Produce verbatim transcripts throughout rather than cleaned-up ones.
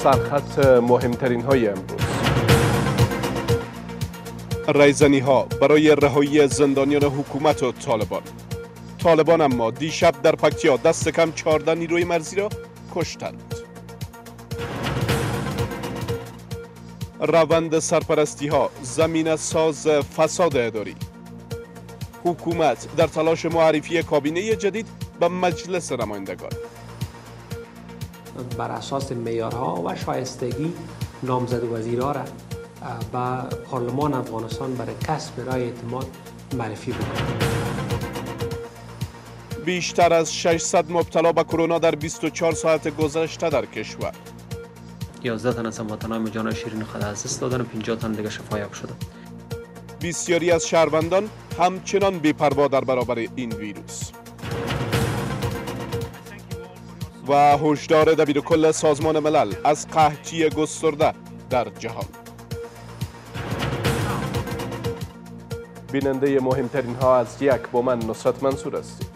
سرخط مهمترین های امروز. ریزنی ها برای رهایی زندانیان حکومت و طالبان. طالبان اما دیشب در پکتیا دست کم چهارده نیروی مرزی را کشتند. روند سرپرستی ها زمین ساز فساد اداری. حکومت در تلاش معرفی کابینه جدید به مجلس نمایندگان. بر اساس معیارها و شایستگی نامزد وزیرها را به پارلمان افغانستان برای کسب رای اعتماد معرفی بکنند. بیشتر از ششصد مبتلا به کرونا در بیست و چهار ساعت گذشته در کشور. یازده تن از هموطنان جان شیرین خود از دست دادن و پنجاه تن دیگر شفایاب شده. بسیاری از شهروندان همچنان بی‌پروا در برابر این ویروس. و هشدار دبیرکل سازمان ملل از قحطی گسترده در جهان. بیننده مهمترین ها از یک با من نصرت منصور هستید.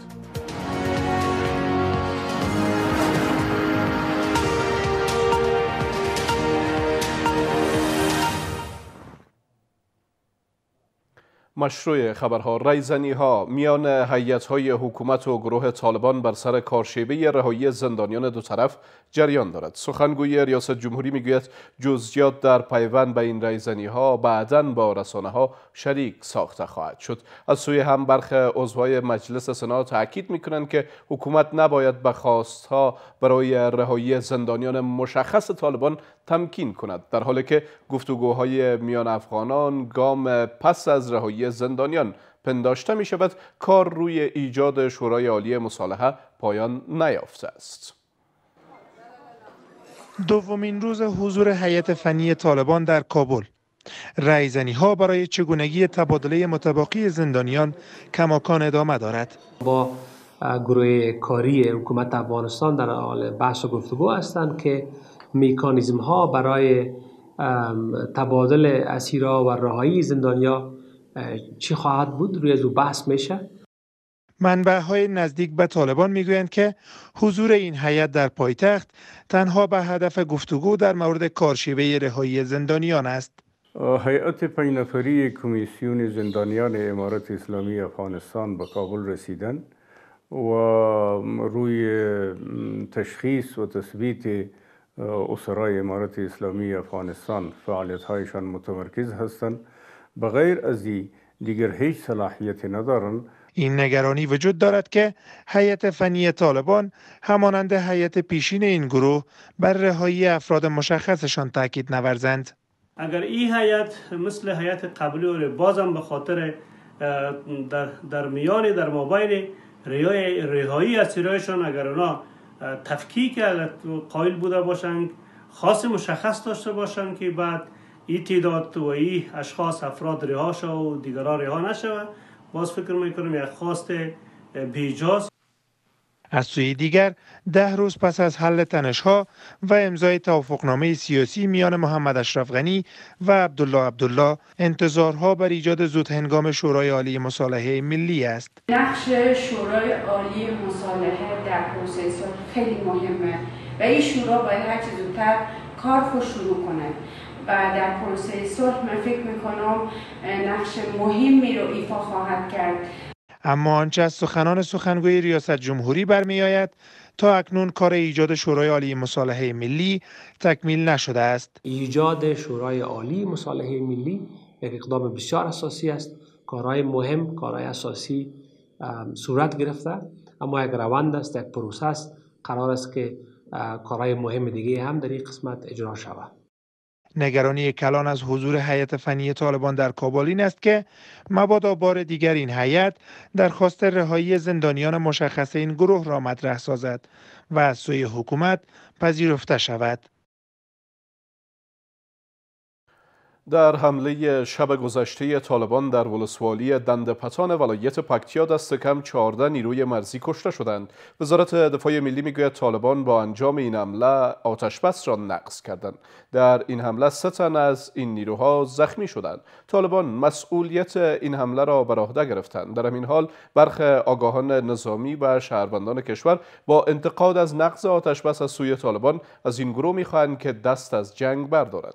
مشروع خبرها. ریزنی ها میان هیئت های حکومت و گروه طالبان بر سر کارشیوه رهایی زندانیان دو طرف جریان دارد. سخنگوی ریاست جمهوری میگوید جزئیات در پیوند به این ریزنی ها بعداً با رسانه ها شریک ساخته خواهد شد. از سوی هم برخی عضوهای مجلس سنا تاکید میکنند که حکومت نباید به خواستها برای رهایی زندانیان مشخص طالبان تمکین کند، در حالی که گفتگوهای میان افغانان گام پس از رهایی زندانیان پنداشته می شود کار روی ایجاد شورای عالی مصالحه پایان نیافته است. دومین روز حضور هیئت فنی طالبان در کابل. ریزنی ها برای چگونگی تبادله متباقی زندانیان کماکان ادامه دارد. با گروه کاری حکومت افغانستان در حال بحث و گفتگو هستند که مکانیزم ها برای تبادل اسیرها و رهایی زندانیا چی خواهد بود روی از او بحث میشه. منبع‌های نزدیک به طالبان میگویند که حضور این هیئت در پایتخت تنها به هدف گفتگو در مورد کارشیوه رهایی زندانیان است. هیئت پنج نفری کمیسیون زندانیان امارت اسلامی افغانستان به کابل رسیدند و روی تشخیص و تثبیت اسرای امارت اسلامی افغانستان فعالیت‌هایشان متمرکز هستند. بغیر از این دیگر هیچ صلاحیتی ندارند. این نگرانی وجود دارد که هیئت فنی طالبان همانند هیئت پیشین این گروه بر رهایی افراد مشخصشان تاکید نورزند. اگر این هیئت مثل هیئت قبلی و بازم به خاطر در در میان در مابین رهایی اسیرایشان اگر اونا تفکیک قائل بوده باشند، خاص مشخص داشته باشند که بعد این تعداد و این اشخاص افراد رها شو و دیگران رها نشوه، باز فکر میکنم یک خواست بیجاست. از سوی دیگر ده روز پس از حل تنش‌ها و امضای توافقنامه سیاسی میان محمد اشرف غنی و عبدالله عبدالله، انتظارها بر ایجاد زودهنگام شورای عالی مصالحه ملی است. نقش شورای عالی مصالحه در پروسه صلح خیلی مهمه و این شورا باید هر چه زودتر کار خود شروع کنه و در پروسه صلح من فکر میکنم نقش مهمی رو ایفا خواهد کرد. اما آنچه از سخنان سخنگوی ریاست جمهوری برمی آید تا اکنون کار ایجاد شورای عالی مصالحه ملی تکمیل نشده است. ایجاد شورای عالی مصالحه ملی یک اقدام بسیار اساسی است. کارهای مهم، کارهای اساسی صورت گرفته، اما یک روند است، یک پروسه است. قرار است که کارهای مهم دیگه هم در این قسمت اجرا شود. نگرانی کلان از حضور هیئت فنی طالبان در کابل این است که مبادا بار دیگر این هیئت درخواست رهایی زندانیان مشخص این گروه را مطرح سازد و از سوی حکومت پذیرفته شود. در حمله شب گذشته طالبان در ولسوالی دندپتان ولایت پکتیا دست کم چهارده نیروی مرزی کشته شدند. وزارت دفاع ملی میگوید طالبان با انجام این حمله آتش بس را نقض کردند. در این حمله سه تن از این نیروها زخمی شدند. طالبان مسئولیت این حمله را بر عهده گرفتند. در همین حال برخی آگاهان نظامی و شهروندان کشور با انتقاد از نقض آتش بس از سوی طالبان از این گروه می‌خواهند که دست از جنگ بردارند.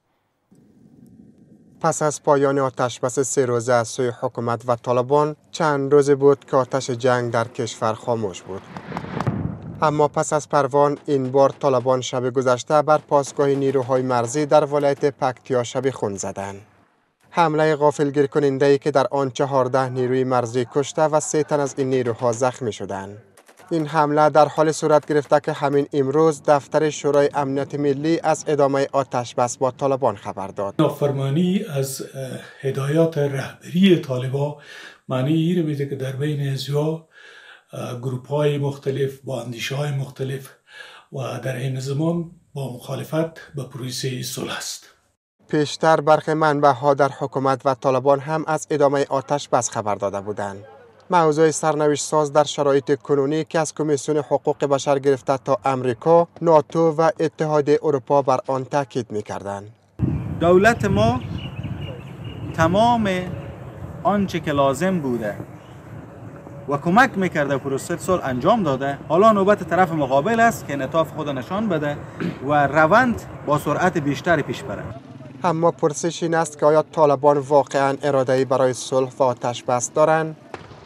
پس از پایان آتشبس سه روزه از سوی حکومت و طالبان چند روز بود که آتش جنگ در کشور خاموش بود. اما پس از پروان این بار طالبان شب گذشته بر پاسگاه نیروهای مرزی در ولایت پکتیا شب خون زدند. حمله غافلگیر کننده که در آن چهارده نیروی مرزی کشته و سه تن از این نیروها زخمی شدند. این حمله در حال صورت گرفته که همین امروز دفتر شورای امنیت ملی از ادامه آتش بس با طالبان خبر داد. نافرمانی از هدایات رهبری طالبان معنی این رو میده که در بین حزب‌ها، گروپ‌های مختلف با اندیشه‌های مختلف و در این زمان با مخالفت به پروسه صلح است. پیشتر برخی منبع‌ها در حکومت و طالبان هم از ادامه آتش بس خبر داده بودند. موضوع سرنوشت ساز در شرایط کنونی که از کمیسیون حقوق بشر گرفته تا امریکا، ناتو و اتحادیه اروپا بر آن تاکید می‌کردند. دولت ما تمام آنچه که لازم بوده و کمک می‌کرده پروسه صلح انجام داده. حالا نوبت طرف مقابل است که انعطاف خود نشان بده و روند با سرعت بیشتری پیش بره. اما پرسش این است که آیا طالبان واقعاً اراده‌ای برای صلح و آتش بس دارند؟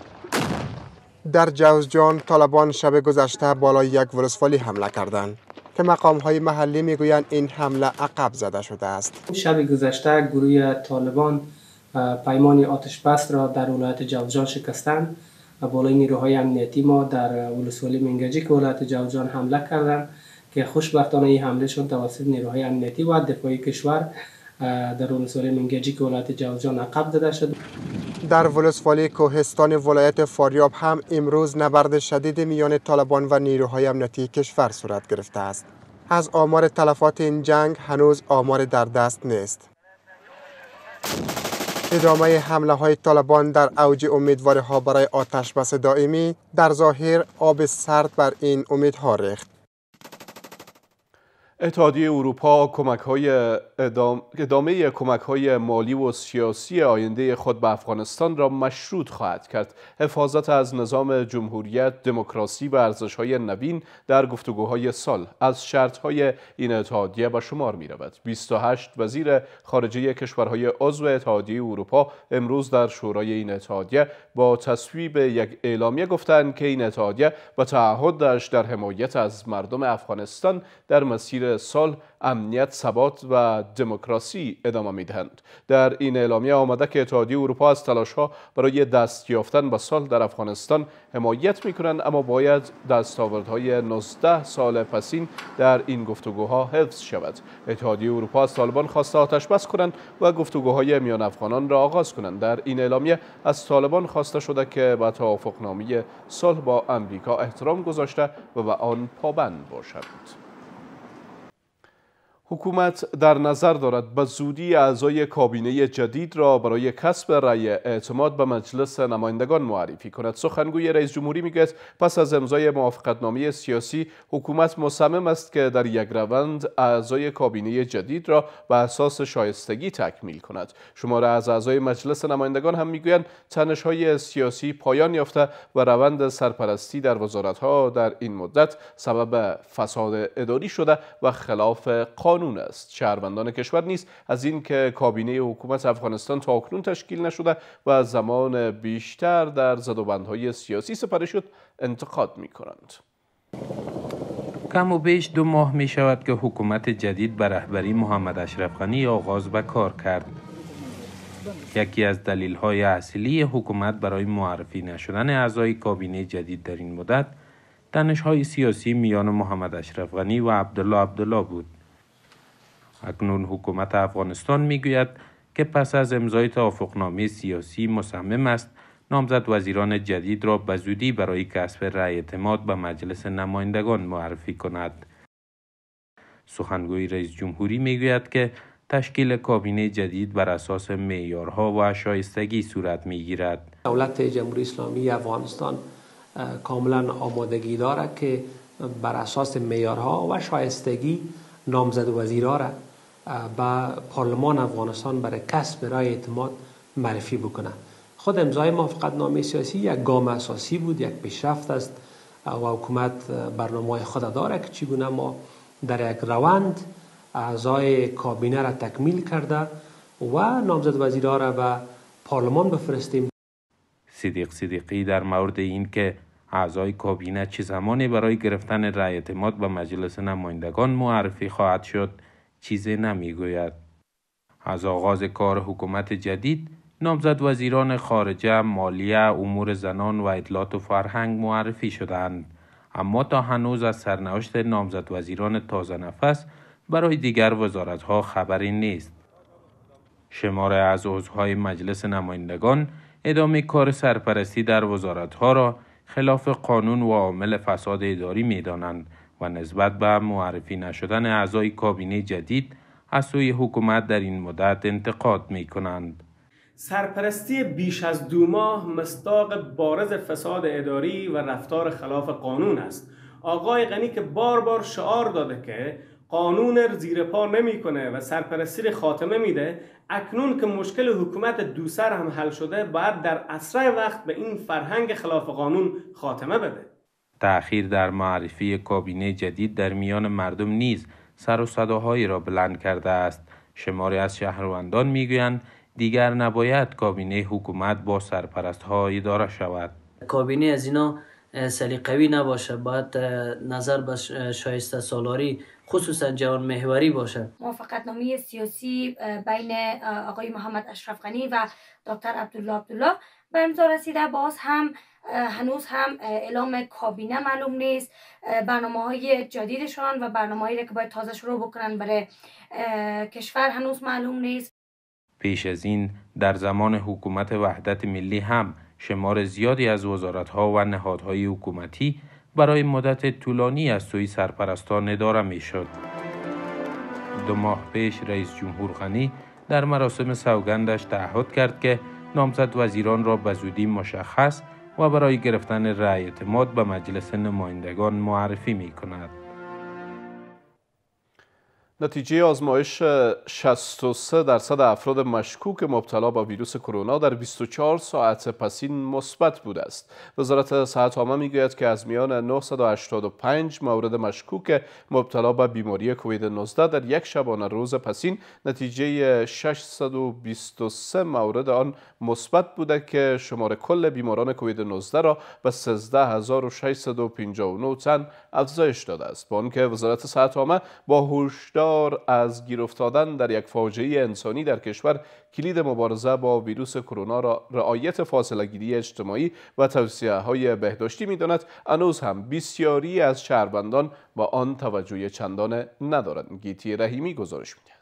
در جوزجان طالبان شب گذشته بالای یک ولسوالی حمله کردند که مقام‌های محلی میگویند این حمله عقب زده شده است. شب گذشته گروه طالبان پیمان آتش بس را در ولایت جوزجان شکستند و بالای نیروهای امنیتی ما در ولسوالی منگجی که ولایت جوزجان حمله کردند که خوشبختانه این حمله شد توسط نیروهای امنیتی و دفاعی کشور در ولسوالی منگجی که ولایت جوزجان عقب زده شد. در ولسوالی کوهستان ولایت فاریاب هم امروز نبرد شدید میان طالبان و نیروهای امنیتی کشور صورت گرفته است. از آمار تلفات این جنگ هنوز آمار در دست نیست. ادامه حمله های طالبان در اوج امیدواری برای آتش بس دائمی در ظاهر آب سرد بر این امیدها ریخت. اتحادیه اروپا کمک‌های ادام... ادامه کمک‌های مالی و سیاسی آینده خود به افغانستان را مشروط خواهد کرد. حفاظت از نظام جمهوریت، دموکراسی و ارزش‌های نوین در گفتگوهای صلح از شرط‌های این اتحادیه به شمار می‌رود. بیست و هشت وزیر خارجه کشورهای عضو اتحادیه اروپا امروز در شورای این اتحادیه با تصویب یک اعلامیه گفتند که این اتحادیه به تعهدش در حمایت از مردم افغانستان در مسیر صلح، امنیت، ثبات و دموکراسی ادامه می‌دهند. در این اعلامیه آمده که اتحادیه اروپا از تلاش‌ها برای دست یافتن به صلح در افغانستان حمایت می‌کنند، اما باید دستاوردهای نوزده سال پسین در این گفتگوها حفظ شود. اتحادیه اروپا از طالبان خواسته آتش بس کنند و گفتگوهای میان افغانان را آغاز کنند. در این اعلامیه از طالبان خواسته شده که به توافقنامه صلح با امریکا احترام گذاشته و به آن پابند باشند. حکومت در نظر دارد به زودی اعضای کابینه جدید را برای کسب رأی اعتماد به مجلس نمایندگان معرفی کند. سخنگوی رئیس جمهوری میگوید پس از امضای موافقتنامه سیاسی حکومت مصمم است که در یک روند اعضای کابینه جدید را به اساس شایستگی تکمیل کند. شماره از اعضای مجلس نمایندگان هم میگویند تنش‌های سیاسی پایان یافته و روند سرپرستی در وزارت‌ها در این مدت سبب فساد اداری شده و خلاف قانون قانون است. شهروندان کشور نیز از این که کابینه حکومت افغانستان تاکنون تشکیل نشده و زمان بیشتر در زدوبندهای سیاسی سپری شد انتقاد می کنند. کم و بیش دو ماه می شود که حکومت جدید به رهبری محمد اشرف غنی آغاز به کار کرد. یکی از دلیل‌های اصلی حکومت برای معرفی نشدن اعضای کابینه جدید در این مدت تنش‌های سیاسی میان محمد اشرف غنی و عبدالله عبدالله بود. اکنون حکومت افغانستان میگوید که پس از امضای توافقنامه سیاسی مصمم است نامزد وزیران جدید را به زودی برای کسب رأی اعتماد به مجلس نمایندگان معرفی کند. سخنگوی رئیس جمهوری میگوید که تشکیل کابینه جدید بر اساس معیارها و شایستگی صورت می‌گیرد. دولت جمهوری اسلامی افغانستان کاملا آمادگی دارد که بر اساس معیارها و شایستگی نامزد وزیرا را به پارلمان افغانستان برای کسب رای اعتماد معرفی بکنه. خود امضای موافقتنامه سیاسی یک گام اساسی بود، یک پیشرفت است و حکومت برنامه خود داره که چگونه ما در یک روند اعضای کابینه را تکمیل کرده و نامزد وزیرا را به پارلمان بفرستیم. صدیق صدیقی در مورد این که اعضای کابینه چه زمانی برای گرفتن رأی اعتماد به مجلس نمایندگان معرفی خواهد شد چیزی نمیگوید. از آغاز کار حکومت جدید نامزد وزیران خارجه، مالیه، امور زنان و اطلاعات و فرهنگ معرفی شدند، اما تا هنوز از سرنوشت نامزد وزیران تازه نفس برای دیگر وزارت‌ها خبری نیست. شمار از عضوهای مجلس نمایندگان ادامه کار سرپرستی در وزارت‌ها را خلاف قانون و عامل فساد اداری می‌دانند و نسبت به معرفی نشدن اعضای کابینه جدید از سوی حکومت در این مدت انتقاد می‌کنند. سرپرستی بیش از دو ماه مصداق بارز فساد اداری و رفتار خلاف قانون است. آقای غنی که بار بار شعار داده که قانون زیر پا نمی‌کنه و سرپرستی را خاتمه میده، اکنون که مشکل حکومت دوسر هم حل شده باید در اسرع وقت به این فرهنگ خلاف قانون خاتمه بده. تأخیر در معرفی کابینه جدید در میان مردم نیز سر و صداهایی را بلند کرده است. شماری از شهروندان میگویند دیگر نباید کابینه حکومت با سرپرست‌ها اداره شود. کابینه از اینا سلیقه‌ای نباشه، باید نظر به شایسته سالاری خصوصا جوان محوری باشه. موافقتنامه سیاسی بین آقای محمد اشرف غنی و دکتر عبدالله عبدالله به امضا رسیده. باز هم هنوز هم اعلام کابینه معلوم نیست، برنامه‌های جدیدشان و برنامه‌هایی که باید تازه شروع بکنن برای کشور هنوز معلوم نیست. پیش از این در زمان حکومت وحدت ملی هم شمار زیادی از وزارت‌ها و نهادهای حکومتی برای مدت طولانی از سوی سرپرستان اداره می‌شد. دو ماه پیش رئیس جمهور غنی در مراسم سوگندش تعهد کرد که نامزد وزیران را به زودی مشخص و برای گرفتن رأی اعتماد به مجلس نمایندگان معرفی می‌کند. نتیجه آزمایش شصت و سه درصد افراد مشکوک مبتلا با ویروس کرونا در بیست و چهار ساعت پسین مثبت بوده است. وزارت صحت عامه میگوید که از میان نهصد و هشتاد و پنج مورد مشکوک مبتلا به بیماری کووید نوزده در یک شبانه روز پسین نتیجه ششصد و بیست و سه مورد آن مثبت بوده که شمار کل بیماران کووید نوزده را به سیزده هزار و ششصد و پنجاه و نه تن افزایش داده است. با آنکه وزارت صحت عامه با هشدار از گیر افتادن در یک فاجعه انسانی در کشور کلید مبارزه با ویروس کرونا را رعایت فاصله گیری اجتماعی و توصیه های بهداشتی می‌داند، هنوز هم بسیاری از شهروندان با آن توجه چندان ندارند. گیتی رحیمی گزارش می‌دهد.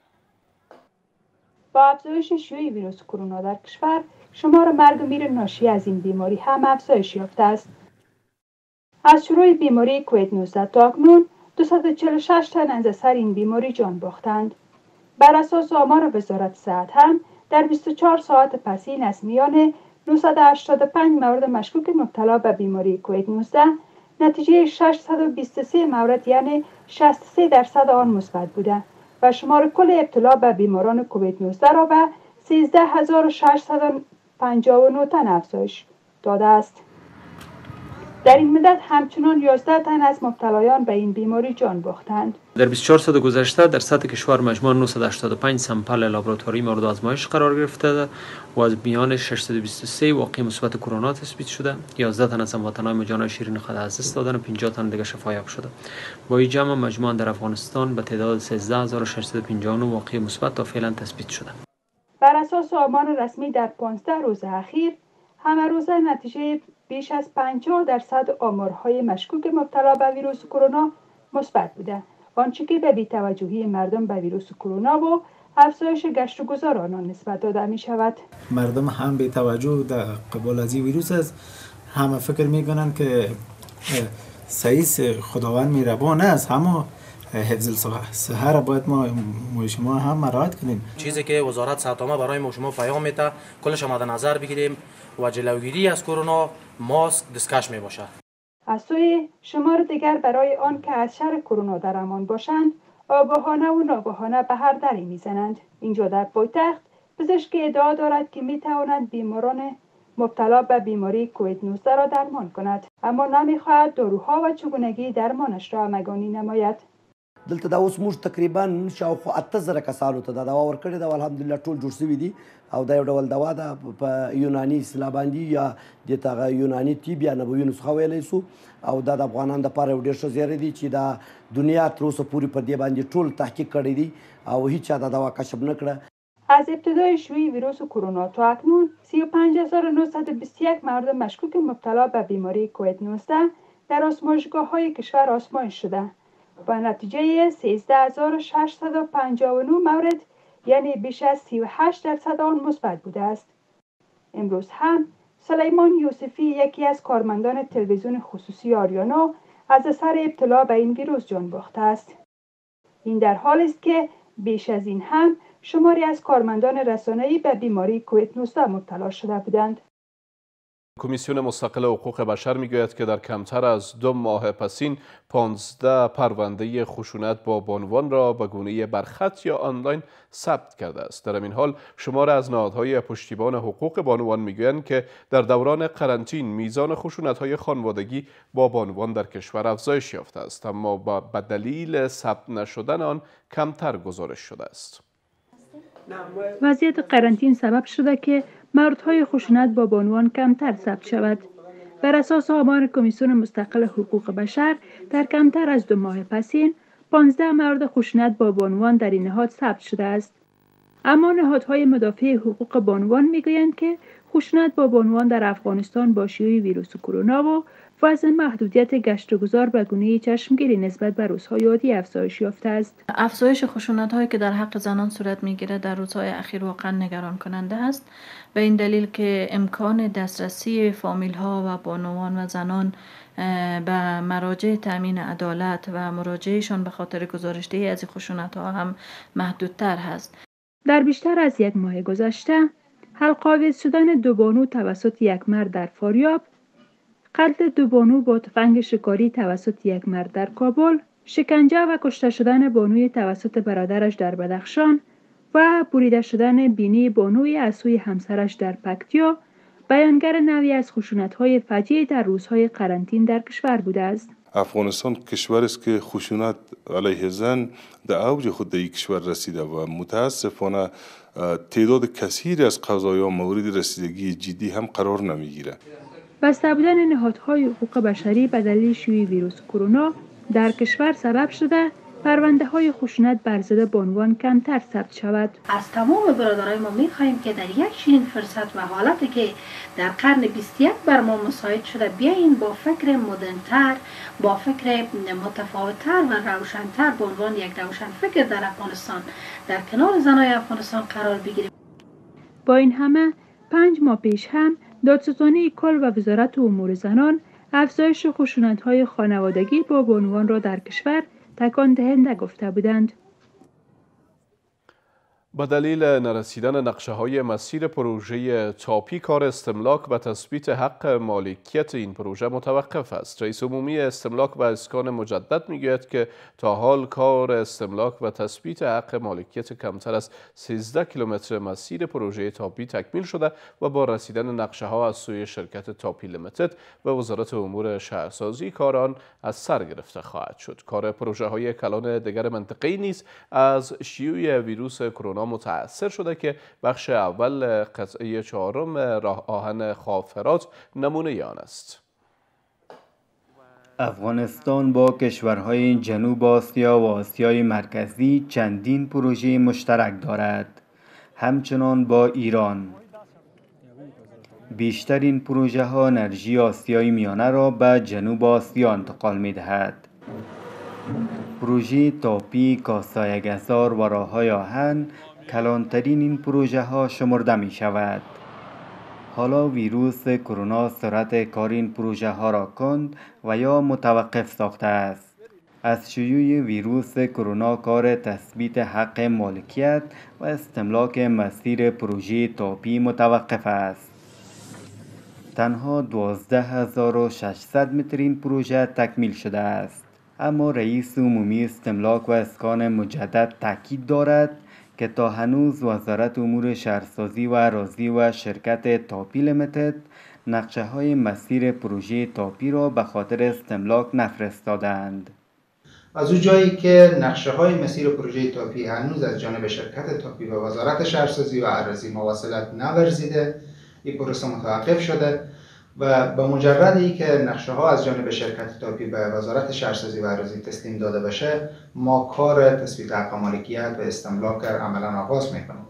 با افزایش شیوع ویروس کرونا در کشور، شمار مرگ و میر ناشی از این بیماری هم افزایش یافته است. از شروع بیماری کووید نوزده تا اکنون دویست و چهل و شش تن از اثر این بیماری جان باختند. بر اساس آمار وزارت صحت هم در بیست و چهار ساعت پسین از میان نهصد و هشتاد و پنج مورد مشکوک مبتلا به بیماری کووید نوزده نتیجه ششصد و بیست و سه مورد یعنی شصت و سه درصد آن مثبت بوده و شمار کل ابتلا به بیماران کووید نوزده را به سیزده هزار و ششصد و پنجاه و نه تن افزایش داده است. در این مدت همچنان یازده تن از مبتلایان به این بیماری جان باختند. در بیست و چهار ساعت گذشته در سطح کشور مجموع نهصد و هشتاد و پنج سامپل لابراتواری مورد آزمایش قرار گرفته و از میان ششصد و بیست و سه واقعه مثبت کرونا تثبیت شده. یازده تن از هموطنان ما جان شیرین خود از دست دادن و پنجاه تن دیگر شفایاب شده. با این جمع مجموعاً در افغانستان به تعداد سیزده هزار و ششصد و پنجاه و نه واقعه مثبت تا فعلا تثبیت شده. بر اساس آمار رسمی در پانزده روز اخیر همه روزه نتیجه بیش از پنجاه درصد آمارهای مشکوک مبتلا به ویروس کرونا مثبت بوده، آنچه که به بی‌توجهی مردم به ویروس کرونا و افزایش گشت و گذار آنان نسبت داده می شود. مردم هم بی توجه در قبال از این ویروس است، همه فکر می کنند که سعیس خداوند مهربان است، اما حفظ صحه را باید ما ما شما هم مراعات کنیم. چیزی که وزارت صحت عامه برای ما شما پیام میده کلش مد نظر بگیریم و جلوگیری از کرونا ماسک دستکش می باشه. از سوی شمار دیگر برای آن که از شر کرونا در امان باشند آگاهانه و ناگاهانه به هر دری میزنند. اینجا در پایتخت پزشک ادعا دارد که میتواند بیماران مبتلا به بیماری کووید نوزده را درمان کند، اما نمیخواهد داروها و چگونگی درمانش را همگانی نماید. دلته دا اوس موږ تقریبا شاوخوا اته زره کسانو ته دا دوا ورکړې ده او الحمدلله ټول جوړ شوي دي او دا یو ډول دوا ده په یوناني اصطلاح باندې یا دې ته هغه یوناني طب یا نبوي نسخه ویلی سو او دا د افغانانو دپاره یو ډېر ښه زیری دی چې دا دنیا تر اوسه پورې په دې باندې ټول تحقیق کړی دی او هیچ چا دا دوا کشف نه کړه. از ابتدای شیوع ویروس کرونا تا اکنون سی و پنج هزار و نهصد و بیست و یک مورد مشکوک مبتلا به بیماری کووید نوزده در آزمایشگاه‌های کشور آزمایش شده. با نتیجه سیزده هزار و ششصد و پنجاه و نه مورد یعنی بیش از سی و هشت درصد آن مثبت بوده است. امروز هم سلیمان یوسفی یکی از کارمندان تلویزیون خصوصی آریانا از اثر ابتلا به این ویروس جان باخته است. این در حالی است که بیش از این هم شماری از کارمندان رسانه‌ای به بیماری کووید نوزده مبتلا شده بودند. کمیسیون مستقل حقوق بشر میگوید که در کمتر از دو ماه پسین پانزده پرونده خشونت با بانوان را به گونه برخط یا آنلاین ثبت کرده است. در این حال شمار از نهادهای پشتیبان حقوق بانوان میگویند که در دوران قرنطین میزان خشونت‌های خانوادگی با بانوان در کشور افزایش یافته است، اما به دلیل ثبت نشدن آن کمتر گزارش شده است. وضعیت قرنطین سبب شده که موردهای خشونت با بانوان کمتر ثبت شود. بر اساس آمار کمیسیون مستقل حقوق بشر در کمتر از دو ماه پسین پانزده مورد خشونت با بانوان در این نهاد ثبت شده است. اما نهادهای مدافع حقوق بانوان میگویند که خشونت با بانوان در افغانستان با شیوع ویروس کرونا و وضع محدودیت گشت و گذار به گونه چشمگیری نسبت به روزهای عادی افزایش یافته است. افزایش خشونت هایی که در حق زنان صورت میگیرد در روزهای اخیر واقعا نگران کننده است، به این دلیل که امکان دسترسی فامیل ها و بانوان و زنان به مراجع تامین عدالت و مراجعهشان به خاطر گزارش‌دهی از خشونت ها هم محدودتر است. در بیشتر از یک ماه گذشته حلق‌آویز شدن دو بانو توسط یک مرد در فاریاب، قتل دو بانو با تفنگ شکاری توسط یک مرد در کابل، شکنجه و کشته شدن بانوی توسط برادرش در بدخشان و بریده شدن بینی بانوی از سوی همسرش در پکتیا بیانگر نوعی از خشونت‌های فجیع در روزهای قرنطین در کشور بوده است. افغانستان کشور است که خشونت علیه زن در اوج خود در این کشور رسیده و متاسفانه تعداد کثیری از قضایا مورد رسیدگی جدی هم قرار نمیگیره. بسته بودن نهادهای حقوق بشری به دلیل شیوع ویروس کرونا در کشور سبب شده پرونده های خشونت بر ضد بانوان کمتر ثبت شود. از تمام برادرای ما می‌خواهیم که در یک چنین فرصت و حالتی که در قرن بیست و یک بر ما مساعد شده بیاین با فکر مدرن‌تر، با فکر متفاوت‌تر و روشن‌تر به عنوان یک روشن فکر در افغانستان در کنار زنای افغانستان قرار بگیریم. با این همه پنج ماه پیش هم دادستانی کل و وزارت امور زنان افزایش خشونت‌های خانوادگی با بانوان را در کشور تکان دهنده گفته بودند. با دلیل نرسیدن نقشه های مسیر پروژه تاپی کار استملاک و تثبیت حق مالکیت این پروژه متوقف است. رئیس عمومی استملاک و اسکان مجدد میگوید که تا حال کار استملاک و تثبیت حق مالکیت کمتر از سیزده کیلومتر مسیر پروژه تاپی تکمیل شده و با رسیدن نقشه ها از سوی شرکت تاپی لیمیتد و وزارت امور شهرسازی کار آن از سر گرفته خواهد شد. کار پروژه های کلان دیگر منطقه‌ای نیز از شیوع ویروس کرونا متأثر شده که بخش اول قطعه چهارم راه آهن خافرات نمونه آن است. افغانستان با کشورهای جنوب آسیا و آسیای مرکزی چندین پروژه مشترک دارد، همچنان با ایران. بیشتر این پروژه ها انرژی آسیای میانه را به جنوب آسیا انتقال می دهد. پروژه تاپی، کاسایگزار و راههای آهن کلانترین این پروژه ها شمرده می شود. حالا ویروس کرونا سرعت کار این پروژه ها را کند و یا متوقف ساخته است. از شیوع ویروس کرونا کار تثبیت حق مالکیت و استملاک مسیر پروژه تاپی متوقف است. تنها دوازده هزار و ششصد متر این پروژه تکمیل شده است. اما رئیس عمومی استملاک و اسکان مجدد تاکید دارد که تا هنوز وزارت امور شهرسازی و اراضی و شرکت تاپی لیمیتد نقشه های مسیر پروژه تاپی را به خاطر استملاک نفرستادند. از اون جایی که نقشه های مسیر پروژه تاپی هنوز از جانب شرکت تاپی و وزارت شهرسازی و اراضی مواصلت نورزیده، این پروسه متوقف شده و به مجرد ای که نقشه ها از جانب شرکت تاپی به وزارت شهرسازی و اراضی تسلیم داده بشه، ما کار تثبیت حق مالکیت و استملاک را عملا آغاز میکنیم.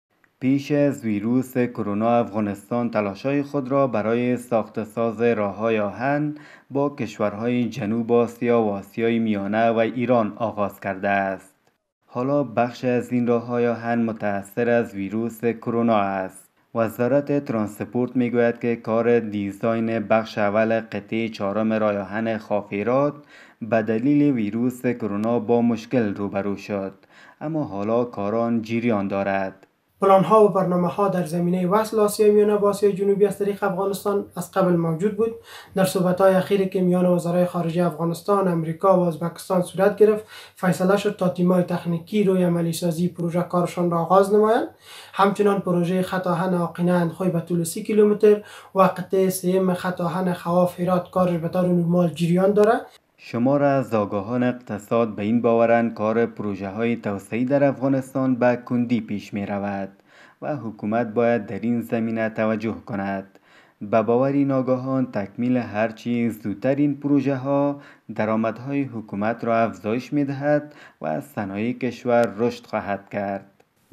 پیش از ویروس کرونا افغانستان تلاش‌های خود را برای ساخت‌ساز راه‌های آهن با کشورهای جنوب آسیا و آسیای میانه و ایران آغاز کرده است. حالا بخش از این راه‌های آهن متأثر از ویروس کرونا است. وزارت ترانسپورت میگوید که کار دیزاین بخش اول قطعه چهارم راه آهن خافیرات به دلیل ویروس کرونا با مشکل روبرو شد، اما حالا کاران جریان دارد. پلان ها و برنامه ها در زمینه وصل آسیای میانه با آسیای جنوبی از طریق افغانستان از قبل موجود بود. در صحبت های اخیری که میان وزرای خارجه افغانستان، امریکا و ازبکستان صورت گرفت، فیصله شد تا تیم‌های تکنیکی روی عملی سازی پروژه کارشان را آغاز نمایند. همچنان پروژه خط آهن آقینه اندخوی به طول سی کیلومتر و قطعه سیم خط آهن خواف هرات کارش به طور نرمال جریان دارد. شمار از آگاهان اقتصاد به این باورند کار پروژه های توسعه‌ای در افغانستان به کندی پیش می رود و حکومت باید در این زمینه توجه کند. به باور این آگاهان تکمیل هرچی زودتر این پروژه ها درآمدهای حکومت را افزایش می دهد و صنایع کشور رشد خواهد کرد.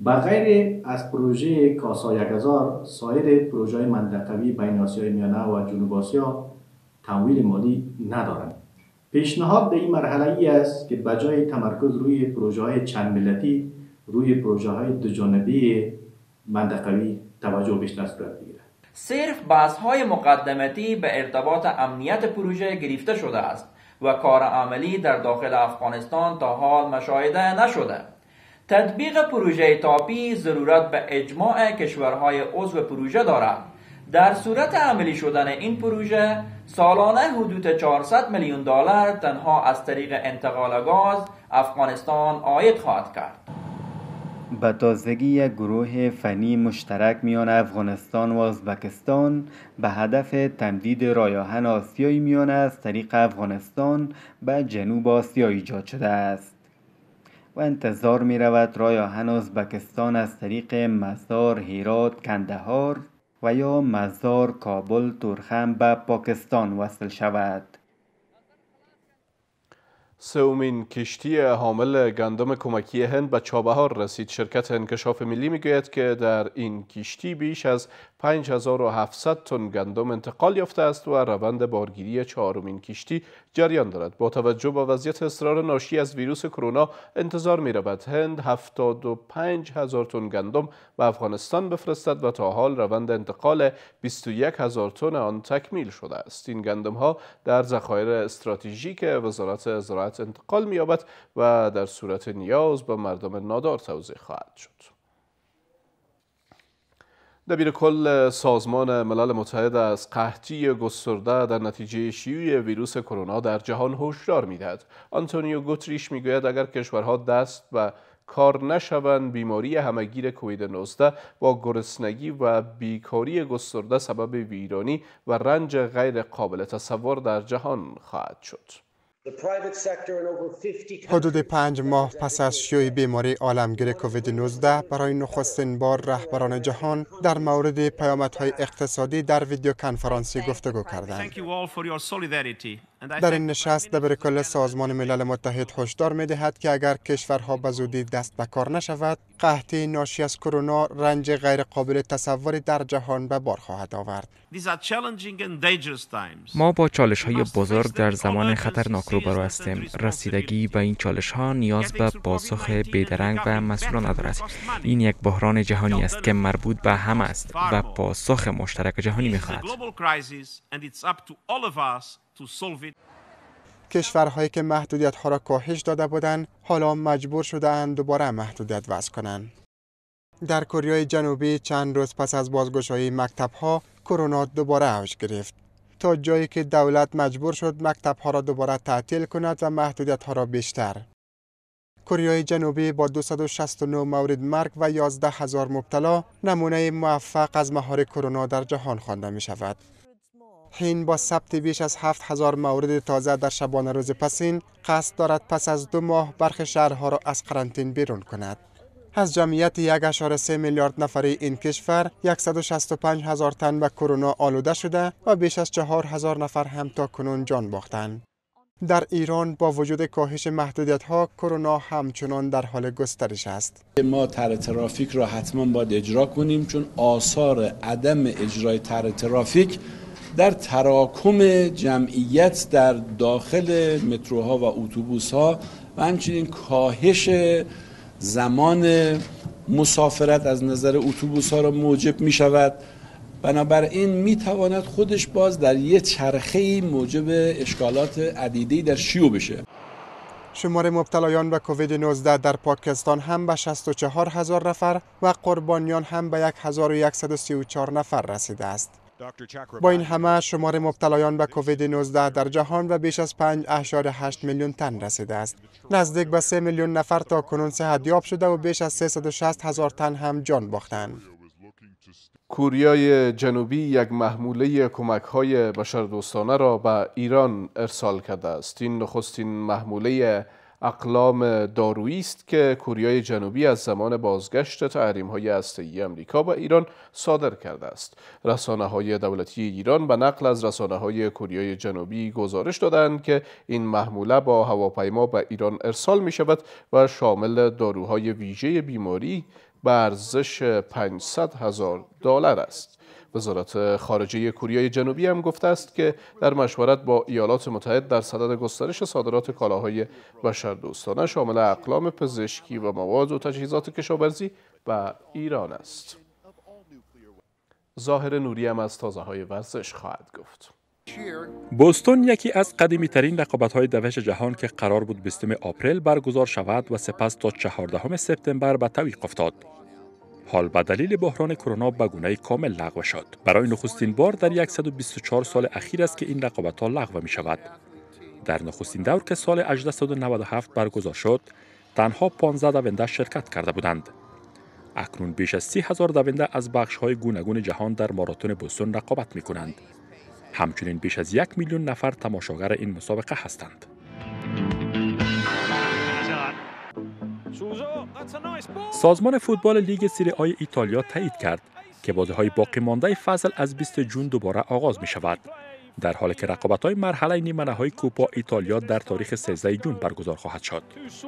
بغیر از پروژه کاسا یک هزار، سایر پروژه منطقوی بین آسیای میانه و جنوب آسیا تمویل مالی ندارند. پیشنهاد به این مرحله ای است که بجای تمرکز روی پروژه های چند ملتی، روی پروژه های دو جانبه منطقوی توجه بیشتر صورت بگیرد. صرف بحث های مقدماتی به ارتباط امنیت پروژه گرفته شده است و کار عملی در داخل افغانستان تا حال مشاهده نشده. تطبیق پروژه تاپی ضرورت به اجماع کشورهای عضو پروژه دارد. در صورت عملی شدن این پروژه سالانه حدود چهارصد میلیون دلار تنها از طریق انتقال گاز افغانستان عاید خواهد کرد. به تازگی یک گروه فنی مشترک میان افغانستان و ازبکستان به هدف تمدید راه آهن آسیای میانه از طریق افغانستان به جنوب آسیا ایجاد شده است و انتظار می رود راه آهن ازبکستان از طریق مزار هرات کندهار و یا مزار کابل تورخم به پاکستان وصل شود. سومین کشتی حامل گندم کمکی هند به چابهار رسید. شرکت انکشاف ملی میگوید که در این کشتی بیش از پنج هزار و هفتصد تن گندم انتقال یافته است و روند بارگیری چهارمین کشتی جریان دارد. با توجه به وضعیت اضطرار ناشی از ویروس کرونا انتظار می رود هند هفتاد و پنج هزار تن گندم به افغانستان بفرستد و تا حال روند انتقال بیست و یک هزار تن آن تکمیل شده است. این گندم ها در ذخایر استراتژیک وزارت زراعت انتقال می یابد و در صورت نیاز به مردم نادار توزیع خواهد شد. دبیر کل سازمان ملل متحد از قحطی گسترده در نتیجه شیوع ویروس کرونا در جهان هشدار می‌دهد. آنتونیو گوتریش میگوید اگر کشورها دست به کار نشوند بیماری همهگیر کووید نوزده با گرسنگی و بیکاری گسترده سبب ویرانی و رنج غیر قابل تصور در جهان خواهد شد. حدود پنج ماه پس از شیوع بیماری عالمگیر کووید نوزده برای نخستین بار رهبران جهان در مورد پیامدهای اقتصادی در ویدیو کنفرانسی گفتگو کردند. در این نشست دبیر کل سازمان ملل متحد هشدار می‌دهد که اگر کشورها به زودی دست به کار نشود، قحطی ناشی از کرونا رنج غیر قابل تصوری در جهان به بار خواهد آورد. ما با چالش‌های بزرگ در زمان خطرناک روبرو هستیم. رسیدگی به این چالش‌ها نیاز به پاسخ بیدرنگ و مسئولانه دارد. این یک بحران جهانی است که مربوط به همه است و پاسخ مشترک جهانی می‌خواهد. کشورهایی که محدودیت‌ها را کاهش داده بودند حالا مجبور شده‌اند دوباره محدودیت وضع کنند. در کره جنوبی چند روز پس از بازگشایی مکتب‌ها کرونا دوباره اوج گرفت تا جایی که دولت مجبور شد مکتب‌ها را دوباره تعطیل کند و محدودیت‌ها را بیشتر. کره جنوبی با دویست و شصت و نه مورد مرگ و یازده هزار مبتلا نمونه موفق از مهار کرونا در جهان خوانده می شود. هند با ثبت بیش از هفت هزار مورد تازه در شبانه روز پسین قصد دارد پس از دو ماه برخی شهرها را از قرنطینه بیرون کند. از جمعیت یک و سه میلیارد نفری این کشور صد و شصت و پنج هزار تن به کرونا آلوده شده و بیش از چهار هزار نفر هم تا کنون جان باختند. در ایران با وجود کاهش محدودیت‌ها کرونا همچنان در حال گسترش است. ما طرح ترافیک را حتما باید اجرا کنیم چون آثار عدم اجرای طرح ترافیک در تراکم جمعیت در داخل متروها و اتوبوس‌ها و همچنین کاهش زمان مسافرت از نظر اتوبوس‌ها را موجب می شود. بنابراین می تواند خودش باز در یک چرخه‌ای موجب اشکالات عدیده‌ای در شیوع بشه. شمار مبتلایان به کووید نوزده در پاکستان هم به شصت و چهار هزار نفر و قربانیان هم به هزار و صد و سی و چهار نفر رسیده است. با این همه شمار مبتلایان به کووید نوزده در جهان به بیش از پنج و هشت میلیون تن رسیده است. نزدیک به سه میلیون نفر تا کنون صحتیاب شده و بیش از سیصد و شصت هزار تن هم جان باختند. کره جنوبی یک محموله کمک‌های بشردوستانه را به ایران ارسال کرده است. این نخستین محموله اقلام دارویی است که کره جنوبی از زمان بازگشت تحریم‌های هسته‌ای آمریکا به ایران صادر کرده است. رسانه‌های دولتی ایران به نقل از رسانه‌های کره جنوبی گزارش دادند که این محموله با هواپیما به ایران ارسال می‌شود و شامل داروهای ویژه بیماری به ارزش پانصد هزار دلار است. وزارت خارجه کره جنوبی هم گفته است که در مشورت با ایالات متحده در صدد گسترش صادرات کالاهای بشردوستانه شامل اقلام پزشکی و مواد و تجهیزات کشاورزی به ایران است. ظاهر نوری هم از تازه‌های ورزش خواهد گفت. بوستون یکی از قدیمی ترین رقابت‌های دوش جهان که قرار بود بیستم آپریل برگزار شود و سپس تا چهاردهم سپتامبر به تعویق افتاد. حال به دلیل بحران کرونا به گونه کامل لغو شد. برای نخستین بار در صد و بیست و چهار سال اخیر است که این رقابت‌ها لغو می شود. در نخستین دور که سال هجده نود و هفت برگزار شد، تنها پانزده دونده شرکت کرده بودند. اکنون بیش از سی هزار دونده از بخش‌های گوناگون جهان در ماراتون بوستون رقابت می‌کنند. همچنین بیش از یک میلیون نفر تماشاگر این مسابقه هستند. سازمان فوتبال لیگ سری آ ایتالیا تایید کرد که بازی‌های باقی مانده فصل از بیست جون دوباره آغاز می شود، در حالی که رقابت‌های مرحله نیمه نهایی کوپا ایتالیا در تاریخ سیزده جون برگزار خواهد شد.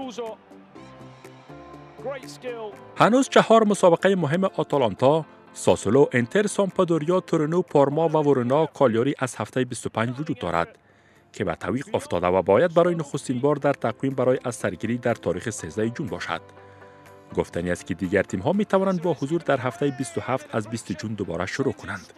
هنوز چهار مسابقه مهم آتالانتا، ساسولو، انتر، سامپدوریا، تورینو، پارما و ورونا کالیاری از هفته بیست و پنج وجود دارد که به تعویق افتاده و باید برای نخستین بار در تقویم برای از سرگیری در تاریخ سیزده جون باشد. گفتنی است که دیگر تیم‌ها می توانند با حضور در هفته بیست و هفت از بیست جون دوباره شروع کنند.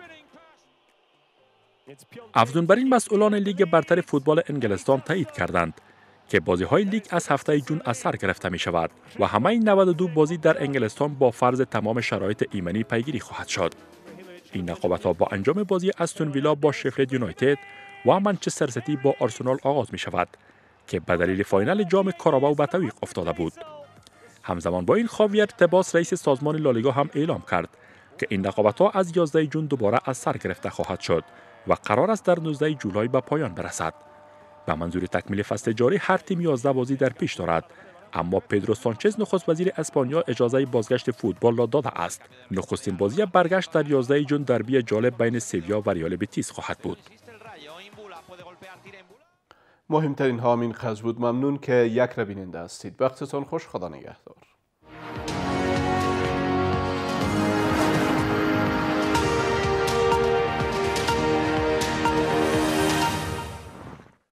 افزون بر این مسئولان لیگ برتر فوتبال انگلستان تایید کردند که بازی‌های لیگ از هفته جون از سر گرفته می شود و همه نود و دو بازی در انگلستان با فرض تمام شرایط ایمنی پیگیری خواهد شد. این رقابت‌ها با انجام بازی استون ویلا با شفیلد یونایتد و منچستر سیتی با آرسنال آغاز می شود که به دلیل فاینال جام کاراباو به تعویق افتاده بود. همزمان با این خاویر تباس رئیس سازمان لالیگا هم اعلام کرد که این رقابت‌ها از یازده جون دوباره از سر گرفته خواهد شد و قرار است در نوزده جولای به پایان برسد. به منظور تکمیل فصل جاری هر تیم یازده بازی در پیش دارد، اما پدرو سانچز نخست وزیر اسپانیا اجازه بازگشت فوتبال را داده است. نخستین بازی برگشت در یازده جون دربی جالب بین سویا و ریال بتیس خواهد بود. مهمترین ها همین خز بود. ممنون که یک را بیننده هستید. وقتتان خوش. خدا نگهدار.